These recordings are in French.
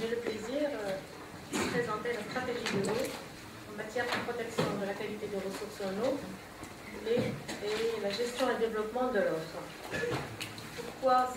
j'ai le plaisir de présenter la stratégie de l'eau en matière de protection de la qualité des ressources en eau et la gestion et le développement de l'offre. Pourquoi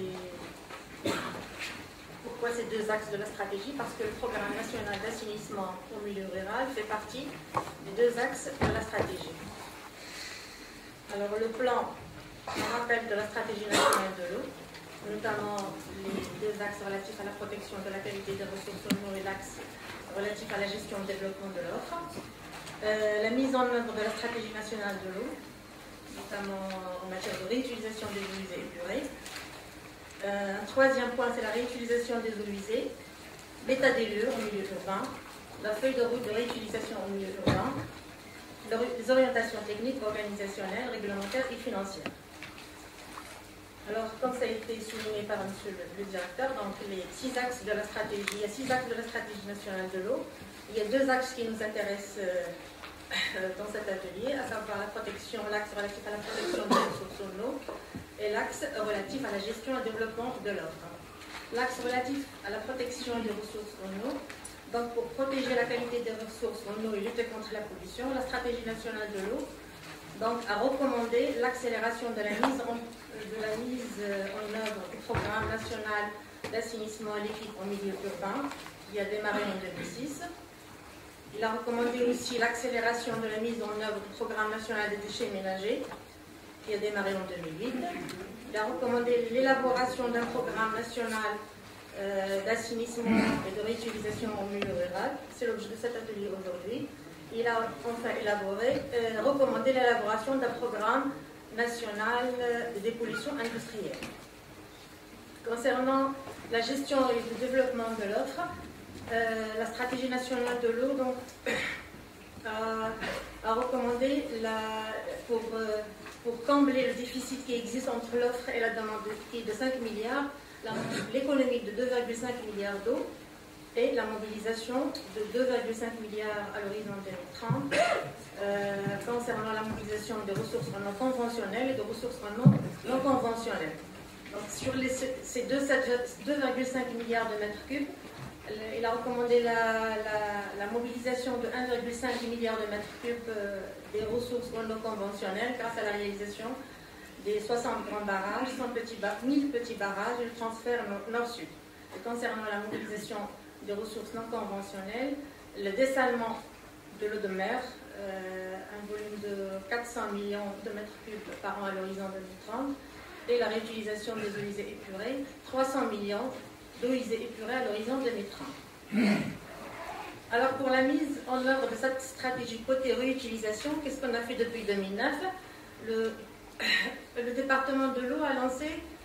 ces deux axes de la stratégie? Parce que le programme national d'assainissement au milieu rural fait partie des deux axes de la stratégie. Alors le plan, on rappelle de la stratégie nationale de l'eau, notamment les deux axes relatifs à la protection de la qualité des ressources en eau et l'axe relatif à la gestion et au développement de l'offre. La mise en œuvre de la stratégie nationale de l'eau, notamment en matière de réutilisation des eaux usées épurées. Un troisième point, c'est la réutilisation des eaux usées, l'état des lieux en milieu urbain, la feuille de route de réutilisation en milieu urbain, les orientations techniques, organisationnelles, réglementaires et financières. Alors, comme ça a été souligné par monsieur le directeur, donc les 6 axes de la stratégie, il y a 6 axes de la stratégie nationale de l'eau. Il y a 2 axes qui nous intéressent dans cet atelier, à savoir la protection, l'axe relatif à la protection des ressources en eau et l'axe relatif à la gestion et au développement de l'offre. L'axe relatif à la protection des ressources en eau, donc pour protéger la qualité des ressources en eau et lutter contre la pollution, la stratégie nationale de l'eau donc, a recommandé l'accélération de la mise en œuvre du programme national d'assainissement liquide en milieu urbain qui a démarré en 2006. Il a recommandé aussi l'accélération de la mise en œuvre du programme national des déchets ménagers qui a démarré en 2008. Il a recommandé l'élaboration d'un programme national d'assainissement et de réutilisation en milieu rural. C'est l'objet de cet atelier aujourd'hui. Il a enfin recommandé l'élaboration d'un programme national de dépollution industrielle. Concernant la gestion et le développement de l'offre, la stratégie nationale de l'eau a recommandé pour combler le déficit qui existe entre l'offre et la demande qui est de 5 milliards, l'économie de 2,5 milliards d'eau et la mobilisation de 2,5 milliards à l'horizon 2030 concernant la mobilisation des ressources en eau conventionnelles et de ressources en eau non conventionnelles. Donc, sur ces 2,5 milliards de mètres cubes, il a recommandé la mobilisation de 1,5 milliard de mètres cubes des ressources non conventionnelles grâce à la réalisation des 60 grands barrages, 1000 petits barrages et le transfert nord-sud. Et concernant la mobilisation des ressources non conventionnelles, le dessalement de l'eau de mer, un volume de 400 millions de mètres cubes par an à l'horizon 2030, et la réutilisation des eaux usées épurées, 300 millions d'eau usée épurée à l'horizon 2030. Alors pour la mise en œuvre de cette stratégie côté réutilisation, qu'est-ce qu'on a fait depuis 2009? Le département de l'eau a lancé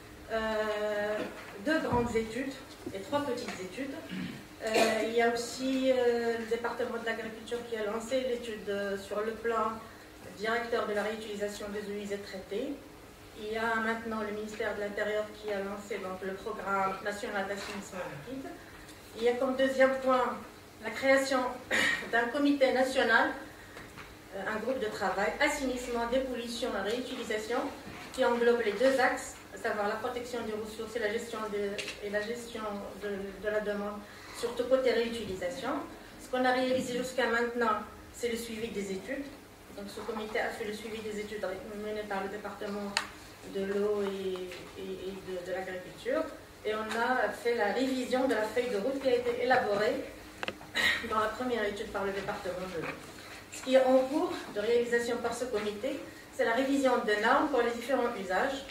2 grandes études et 3 petites études. Il y a aussi le département de l'agriculture qui a lancé l'étude sur le plan directeur de la réutilisation des eaux usées traitées. Il y a maintenant le ministère de l'Intérieur qui a lancé donc, le programme national d'assainissement liquide. Il y a comme deuxième point la création d'un comité national, un groupe de travail, assainissement, dépollution et réutilisation, qui englobe les 2 axes, à savoir la protection des ressources et la gestion de la demande, surtout côté réutilisation. Ce qu'on a réalisé jusqu'à maintenant, c'est le suivi des études. Donc ce comité a fait le suivi des études menées par le département de l'eau et de l'agriculture. Et on a fait la révision de la feuille de route qui a été élaborée dans la première étude par le département de l'eau. Ce qui est en cours de réalisation par ce comité, c'est la révision de normes pour les différents usages.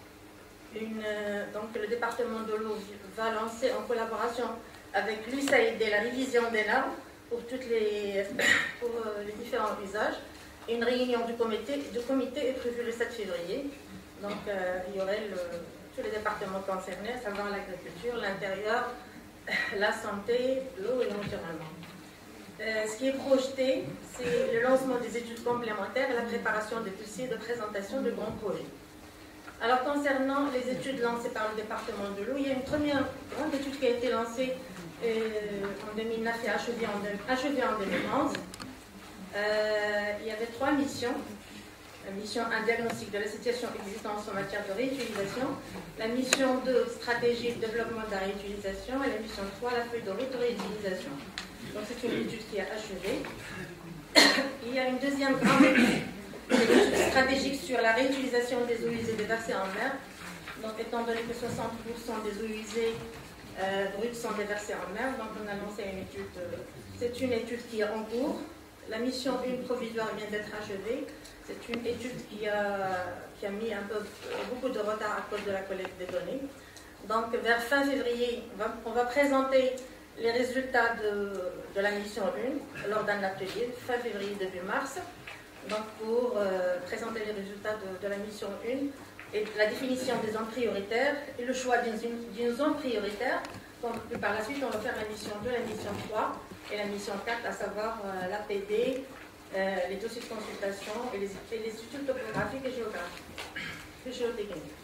Donc le département de l'eau va lancer en collaboration avec l'USAID la révision des normes pour les différents usages. Et une réunion du comité est prévue le 7 février. Donc il y aurait tous les départements concernés, à savoir l'agriculture, l'intérieur, la santé, l'eau et l'environnement. Ce qui est projeté, c'est le lancement des études complémentaires et la préparation des dossiers de présentation de grands projets. Alors concernant les études lancées par le département de l'eau, il y a une première grande étude qui a été lancée en 2009 et achevée en 2011. Il y avait 3 missions La mission 1, diagnostic de la situation existante en matière de réutilisation. La mission 2, stratégie de développement de la réutilisation. Et la mission 3, la feuille de route de réutilisation. Donc c'est une étude qui a achevé. Il y a une deuxième grande étude stratégique sur la réutilisation des eaux usées déversées en mer. Donc étant donné que 60% des eaux usées brutes sont déversées en mer, donc on a lancé une étude. C'est une étude qui est en cours. La mission 1 provisoire vient d'être achevée. C'est une étude qui a mis beaucoup de retard à cause de la collecte des données. Donc, vers fin février, on va présenter les résultats de la mission 1 lors d'un atelier, fin février, début mars. Donc, pour présenter les résultats de la mission 1 et la définition des zones prioritaires et le choix d'une zone prioritaire. Donc, par la suite, on va faire la mission 2, la mission 3 et la mission 4, à savoir l'APD, les dossiers de consultation et les études topographiques et géotechniques.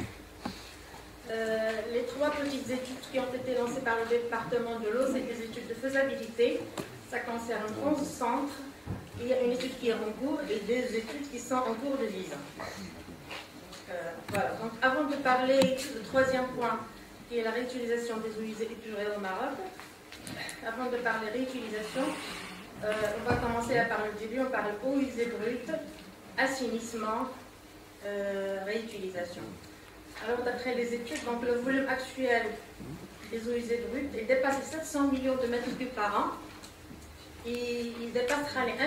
Les trois petites études qui ont été lancées par le département de l'eau, c'est des études de faisabilité. Ça concerne 11 centres. Il y a une étude qui est en cours et des études qui sont en cours de visa. Voilà. Donc, avant de parler du troisième point, qui est la réutilisation des eaux usées épurées au Maroc, avant de parler réutilisation, on va commencer par le début. On parle eaux usées brutes, assainissement, réutilisation. Alors, d'après les études, donc, le volume actuel des eaux usées brutes est dépassé 700 millions de mètres cubes par an. Et il dépassera les 1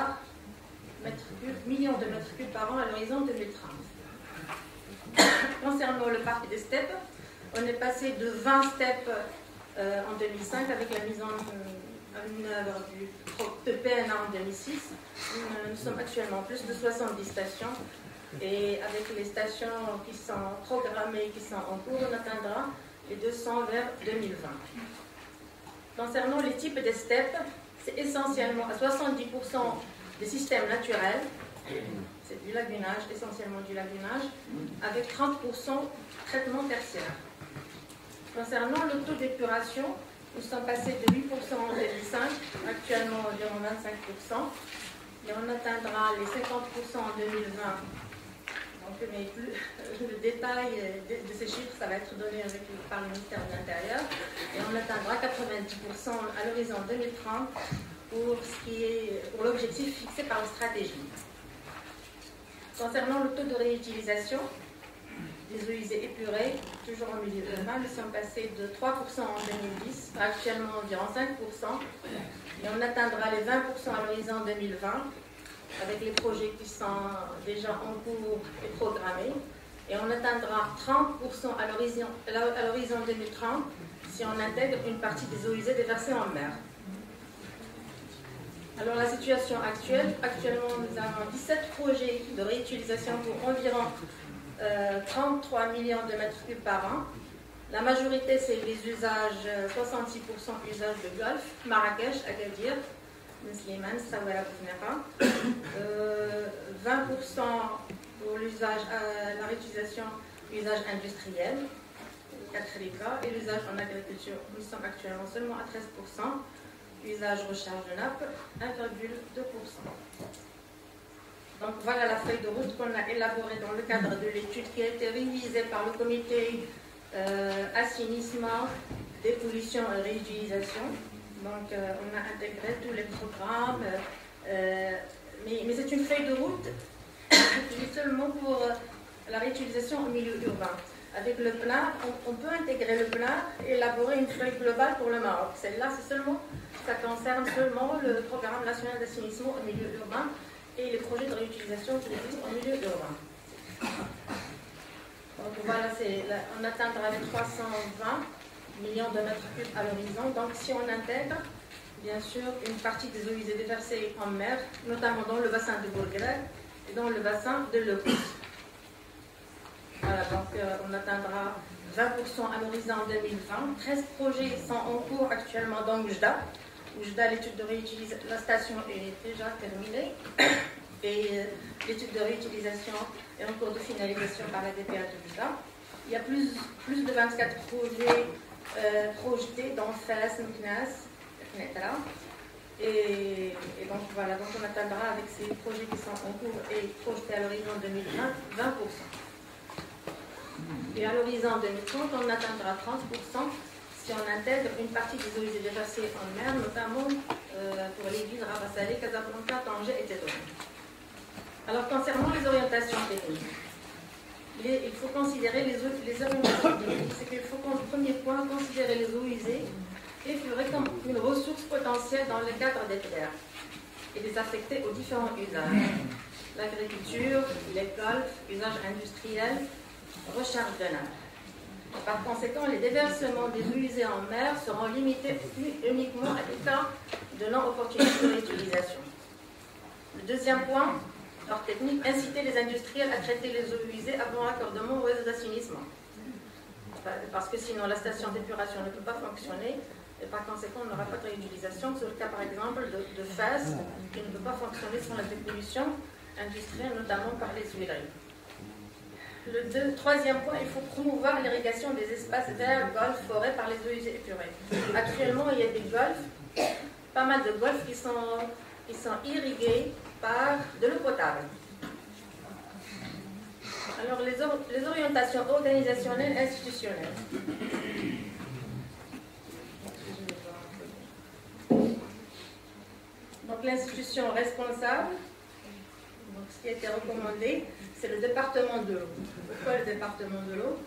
million de mètres cubes par an à l'horizon 2030. Concernant le parc des steppes, on est passé de 20 steppes en 2005 avec la mise en œuvre du PNA en 2006. Nous sommes actuellement plus de 70 stations et avec les stations qui sont programmées, qui sont en cours, on atteindra les 200 vers 2020. Concernant les types de steppes, c'est essentiellement à 70% des systèmes naturels, c'est du lagunage, essentiellement du lagunage, avec 30% traitement tertiaire. Concernant le taux d'épuration, nous sommes passés de 8% en 2005, actuellement environ 25%, et on atteindra les 50% en 2020. Donc, mais le détail de ces chiffres, ça va être donné par le ministère de l'Intérieur, et on atteindra 90% à l'horizon 2030 pour l'objectif fixé par la stratégie. Concernant le taux de réutilisation des eaux usées épurées, toujours en milieu urbain, nous sommes passés de 3% en 2010 à actuellement environ 5%, et on atteindra les 20% à l'horizon 2020 avec les projets qui sont déjà en cours et programmés, et on atteindra 30% à l'horizon 2030 si on intègre une partie des eaux usées déversées en mer. Alors la situation actuelle, actuellement nous avons 17 projets de réutilisation pour environ 33 millions de mètres cubes par an. La majorité c'est les usages, 66% usages de Golfe, Marrakech, Agadir, Slimane, Sawara, Boufnera, 20% pour l'usage, la réutilisation, l'usage industriel, 4 cas, et l'usage en agriculture, nous sommes actuellement seulement à 13%. Usage recharge de nappe, 1,2%. Donc voilà la feuille de route qu'on a élaborée dans le cadre de l'étude qui a été révisée par le comité assainissement, dépollution et réutilisation. Donc on a intégré tous les programmes, mais c'est une feuille de route seulement pour la réutilisation au milieu urbain. Avec le plan, on peut intégrer le plan et élaborer une feuille globale pour le Maroc. Celle-là, ça concerne seulement le programme national d'assainissement au milieu urbain et les projets de réutilisation qui existent au milieu urbain. Donc voilà, on atteindra les 320 millions de mètres cubes à l'horizon. Donc si on intègre, bien sûr, une partie des eaux usées déversées en mer, notamment dans le bassin de Bourgueil et dans le bassin de Lecousse. Voilà, donc on atteindra 20% à l'horizon 2020. 13 projets sont en cours actuellement dans Oujda. Oujda, l'étude de réutilisation, la station est déjà terminée et l'étude de réutilisation est en cours de finalisation par la DPA de Oujda. Il y a plus de 24 projets projetés dans Fès, Meknas, etc. 13 projets sont en cours actuellement dans Oujda. 13 projets sont en cours de finalisation par la DPA de Oujda. Il y a plus de 24 projets projetés dans Fès, Meknas, etc. 13 projets sont en cours de finalisation par la DPA de Oujda. Il y a plus de 24 projets projetés dans Fès, Meknas, etc. Et donc voilà, donc on atteindra avec ces projets qui sont en cours et projetés à l'horizon 2020, 20%. Et à l'horizon 2030, on atteindra 30% si on intègre une partie des eaux usées déversées en mer, notamment pour les villes Rabat Salé, Casablanca, Tanger, etc. Alors concernant les orientations techniques, il faut considérer les orientations techniques. C'est qu'il faut, premier point, considérer les eaux usées épurées comme une ressource potentielle dans le cadre des terres et les affecter aux différents usages. L'agriculture, les golfs, usages industriels, recherche de nappe. Par conséquent, les déversements des eaux usées en mer seront limités uniquement à des cas de non-opportunité de réutilisation. Le deuxième point, hors technique, inciter les industriels à traiter les eaux usées avant raccordement au réseau d'assainissement. Parce que sinon, la station d'épuration ne peut pas fonctionner et par conséquent, on n'aura pas de réutilisation. C'est le cas, par exemple, de Fès, qui ne peut pas fonctionner sans la dépollution industrielle, notamment par les huileries. Le troisième point, il faut promouvoir l'irrigation des espaces verts, golfs, forêts par les eaux usées épurées. Actuellement, il y a des golfs, pas mal de golfs qui sont irrigués par de l'eau potable. Alors, les orientations organisationnelles et institutionnelles. Donc, l'institution responsable, donc, ce qui a été recommandé, c'est le département de l'eau. Pourquoi le département de l'eau?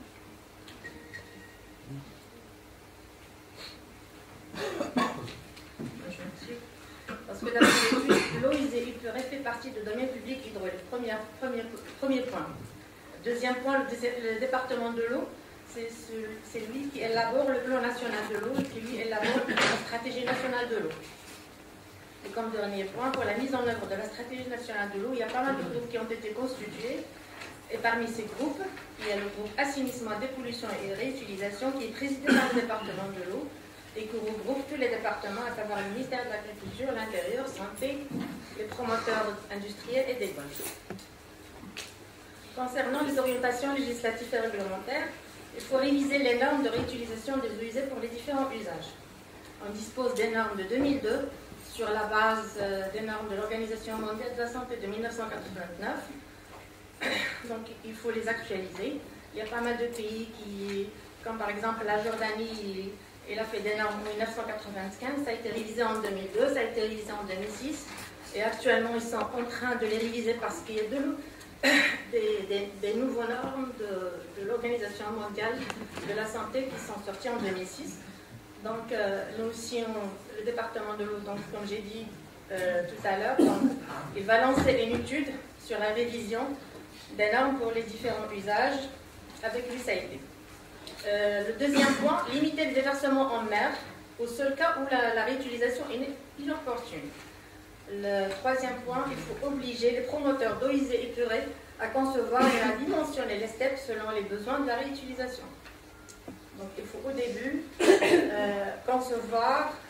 Parce que d'après l'étude, l'eau usée épurée fait partie du domaine public hydraulique. Premier point. Deuxième point, le département de l'eau, c'est lui qui élabore le plan national de l'eau et qui lui élabore la stratégie nationale de l'eau. Et comme dernier point, pour la mise en œuvre de la stratégie nationale de l'eau, il y a pas mal de groupes qui ont été constitués. Et parmi ces groupes, il y a le groupe Assainissement, Dépollution et Réutilisation qui est présidé par le département de l'eau et qui regroupe tous les départements, à savoir le ministère de l'Agriculture, l'Intérieur, Santé, les promoteurs industriels et des golfs. Concernant les orientations législatives et réglementaires, il faut réviser les normes de réutilisation des eaux usées pour les différents usages. On dispose des normes de 2002 sur la base des normes de l'Organisation mondiale de la santé de 1989. Donc il faut les actualiser. Il y a pas mal de pays comme par exemple la Jordanie, il a fait des normes en 1995, ça a été révisé en 2002, ça a été révisé en 2006, et actuellement ils sont en train de les réviser parce qu'il y a des nouveaux normes de l'Organisation mondiale de la santé qui sont sorties en 2006. Donc nous aussi, le département de l'eau, comme j'ai dit tout à l'heure, il va lancer une étude sur la révision des normes pour les différents usages avec l'USAID. Le deuxième point, limiter le déversement en mer au seul cas où la réutilisation est inopportune. Le troisième point, il faut obliger les promoteurs d'eau usée épurée à concevoir et à dimensionner les steps selon les besoins de la réutilisation. Donc il faut au début concevoir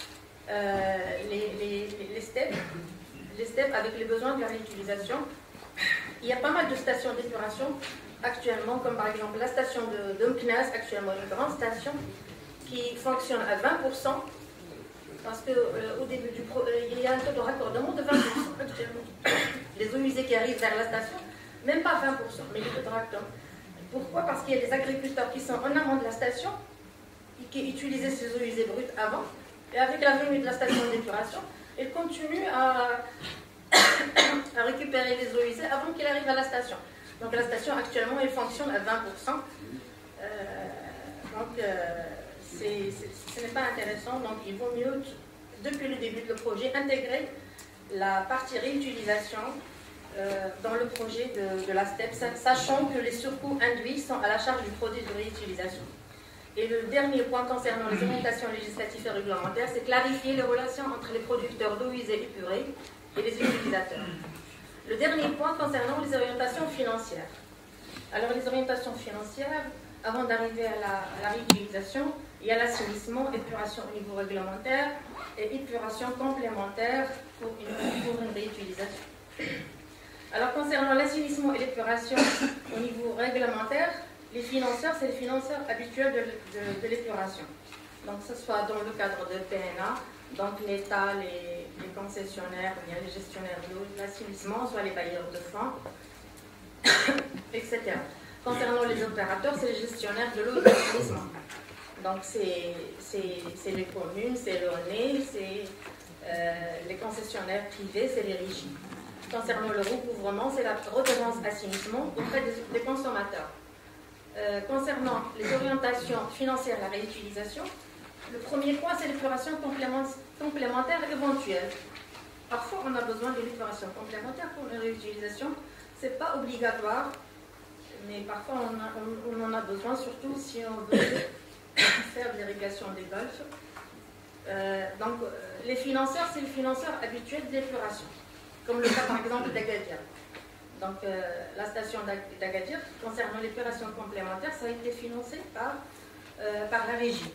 les steps avec les besoins de la réutilisation. Il y a pas mal de stations d'épuration actuellement, comme par exemple la station de Mknas, actuellement une grande station qui fonctionne à 20%, parce qu'au début il y a un taux de raccordement de 20% actuellement. Les eaux usées qui arrivent vers la station, même pas 20%, mais le taux de raccordement. Pourquoi? Parce qu'il y a des agriculteurs qui sont en amont de la station et qui utilisaient ces eaux usées brutes avant, et avec la venue de la station d'épuration, ils continuent à récupérer les eaux usées avant qu'il arrive à la station. Donc la station actuellement elle fonctionne à 20%. Ce n'est pas intéressant. Donc il vaut mieux, depuis le début de le projet, intégrer la partie réutilisation dans le projet de la STEP, sachant que les surcoûts induits sont à la charge du produit de réutilisation. Et le dernier point concernant les orientations législatives et réglementaires, c'est clarifier les relations entre les producteurs d'eau usée épurée et les utilisateurs. Le dernier point concernant les orientations financières. Alors les orientations financières, avant d'arriver à la réutilisation, il y a l'assainissement, épuration au niveau réglementaire et épuration complémentaire pour une réutilisation. Alors concernant l'assainissement et l'épuration au niveau réglementaire, les financeurs, c'est les financeurs habituels de l'épuration. Donc que ce soit dans le cadre de PNA Donc l'État, les concessionnaires, ou bien les gestionnaires de l'eau, de l'assainissement, soit les bailleurs de fonds, etc. Concernant les opérateurs, c'est les gestionnaires de l'eau et de l'assainissement. Donc c'est les communes, c'est l'ONE, c'est les concessionnaires privés, c'est les régies. Concernant le recouvrement, c'est la redevance assainissement auprès des consommateurs. Concernant les orientations financières à la réutilisation, le premier point, c'est l'épuration complémentaire éventuelle. Parfois, on a besoin de l'épuration complémentaire pour la réutilisation. Ce n'est pas obligatoire, mais parfois, on en a besoin, surtout si on veut faire de l'irrigation des golfs. Donc, les financeurs, c'est les financeurs habituels de l'épuration, comme le cas, par exemple, d'Agadir. Donc, la station d'Agadir, concernant l'épuration complémentaire, ça a été financé par la régie.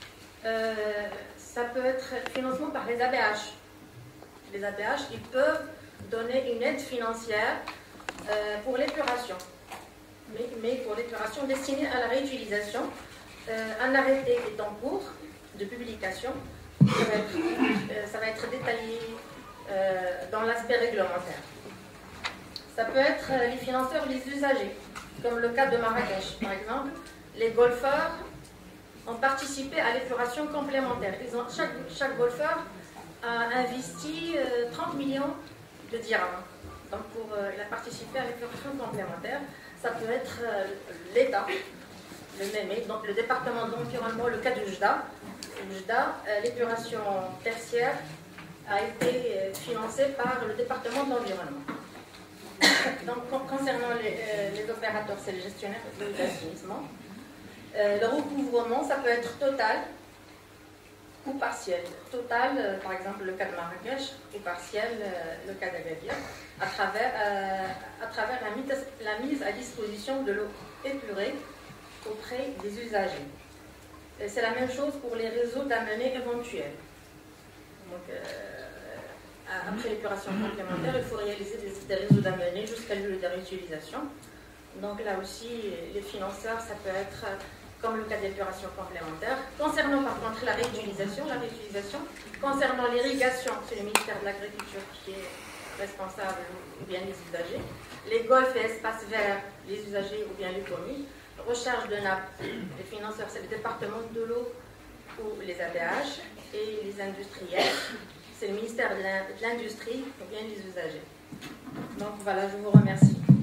Ça peut être financement par les ABH. Les ABH, ils peuvent donner une aide financière pour l'épuration, mais pour l'épuration destinée à la réutilisation. Un arrêté est en cours de publication. Ça va être détaillé dans l'aspect réglementaire. Ça peut être les financeurs, les usagers, comme le cas de Marrakech, par exemple. Les golfeurs ont participé à l'épuration complémentaire. Chaque golfeur a investi 30 millions de dirhams. Donc, il a participé à l'épuration complémentaire. Ça peut être l'État, le MEME, donc le département de l'environnement, le cas du JDA. L'épuration tertiaire a été financée par le département de l'environnement. Donc, concernant les opérateurs, c'est les gestionnaires de l'assainissement. Le recouvrement, ça peut être total ou partiel. Total, par exemple, le cas de Marrakech, ou partiel, le cas d'Agadir, à travers la mise à disposition de l'eau épurée auprès des usagers. C'est la même chose pour les réseaux d'amener éventuels. Donc, après l'épuration complémentaire, il faut réaliser des réseaux d'amener jusqu'à lieu de réutilisation. Donc là aussi, les financeurs, ça peut être comme le cas d'épuration complémentaire. Concernant par contre la réutilisation, concernant l'irrigation, c'est le ministère de l'Agriculture qui est responsable, ou bien les usagers. Les golfs et espaces verts, les usagers ou bien les communes. Recharge de nappes, les financeurs, c'est le département de l'eau ou les ABH. Et les industriels, c'est le ministère de l'Industrie ou bien les usagers. Donc voilà, je vous remercie.